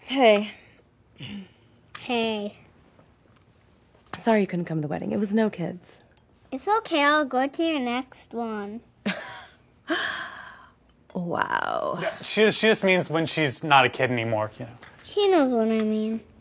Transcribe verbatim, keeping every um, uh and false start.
Hey. Hey. Sorry you couldn't come to the wedding. It was no kids. It's okay, I'll go to your next one. Wow. Yeah, she, she just means when she's not a kid anymore, you know. She knows what I mean.